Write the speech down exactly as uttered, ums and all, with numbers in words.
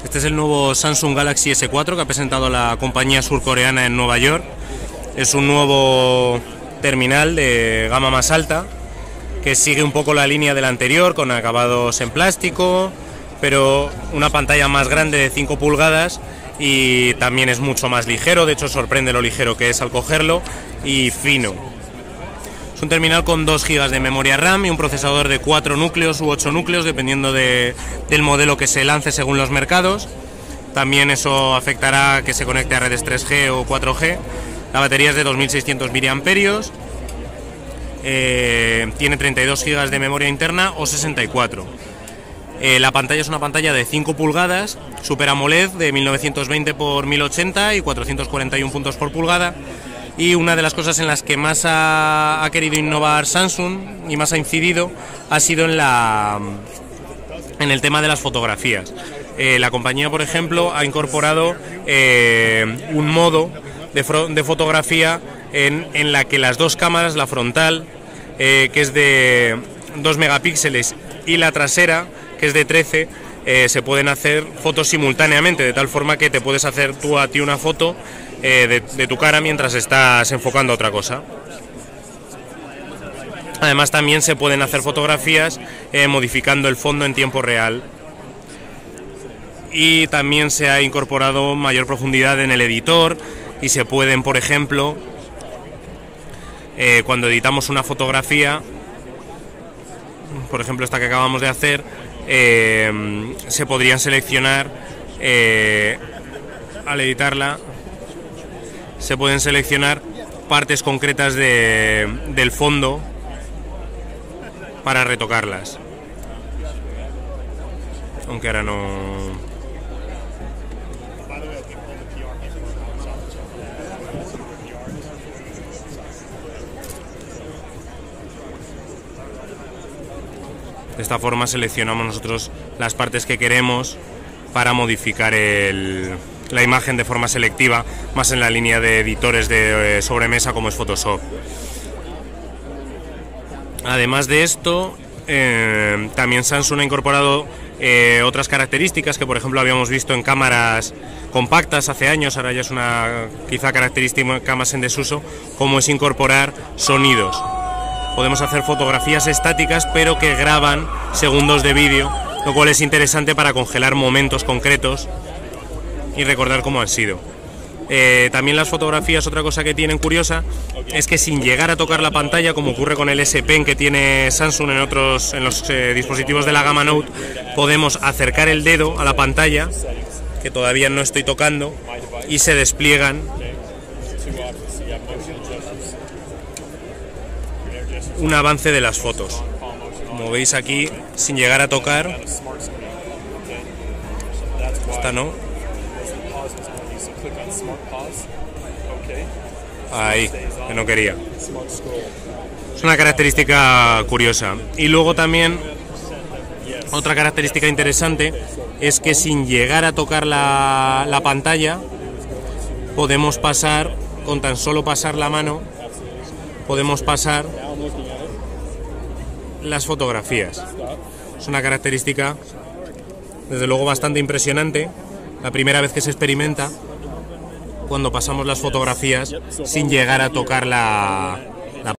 Este es el nuevo Samsung Galaxy ese cuatro que ha presentado la compañía surcoreana en Nueva York. Es un nuevo terminal de gama más alta que sigue un poco la línea del anterior, con acabados en plástico, pero una pantalla más grande de cinco pulgadas, y también es mucho más ligero. De hecho, sorprende lo ligero que es al cogerlo, y fino. Es un terminal con dos gigas de memoria RAM y un procesador de cuatro núcleos u ocho núcleos, dependiendo de, del modelo que se lance según los mercados. También eso afectará a que se conecte a redes tres G o cuatro G. La batería es de dos mil seiscientos miliamperios hora. Eh, tiene treinta y dos gigas de memoria interna o sesenta y cuatro. Eh, la pantalla es una pantalla de cinco pulgadas, Super AMOLED de mil novecientos veinte por mil ochenta y cuatrocientos cuarenta y uno puntos por pulgada. Y una de las cosas en las que más ha, ha querido innovar Samsung y más ha incidido ha sido en, la, en el tema de las fotografías. Eh, la compañía, por ejemplo, ha incorporado eh, un modo de, de fotografía en, en la que las dos cámaras, la frontal, eh, que es de dos megapíxeles, y la trasera, que es de trece, eh, se pueden hacer fotos simultáneamente, de tal forma que te puedes hacer tú a ti una foto eh, de, de tu cara mientras estás enfocando a otra cosa. Además, también se pueden hacer fotografías eh, modificando el fondo en tiempo real. Y también se ha incorporado mayor profundidad en el editor, y se pueden, por ejemplo, eh, cuando editamos una fotografía, por ejemplo esta que acabamos de hacer, eh, se podrían seleccionar, eh, al editarla, se pueden seleccionar partes concretas de, del fondo para retocarlas. Aunque ahora no... De esta forma seleccionamos nosotros las partes que queremos para modificar el, la imagen de forma selectiva, más en la línea de editores de eh, sobremesa como es Photoshop. Además de esto, eh, también Samsung ha incorporado eh, otras características que, por ejemplo, habíamos visto en cámaras compactas hace años. Ahora ya es una quizá característica más en desuso, como es incorporar sonidos. Podemos hacer fotografías estáticas pero que graban segundos de vídeo, lo cual es interesante para congelar momentos concretos y recordar cómo han sido. Eh, también las fotografías, otra cosa que tienen curiosa, es que sin llegar a tocar la pantalla, como ocurre con el S Pen que tiene Samsung en otros en los eh, dispositivos de la gama Note, podemos acercar el dedo a la pantalla, que todavía no estoy tocando, y se despliegan un avance de las fotos. Como veis aquí, sin llegar a tocar. Esta no. Ahí, que no quería. Es una característica curiosa. Y luego también, otra característica interesante es que sin llegar a tocar la, la pantalla, podemos pasar, con tan solo pasar la mano, podemos pasar las fotografías. Es una característica desde luego bastante impresionante, la primera vez que se experimenta, cuando pasamos las fotografías sin llegar a tocar la,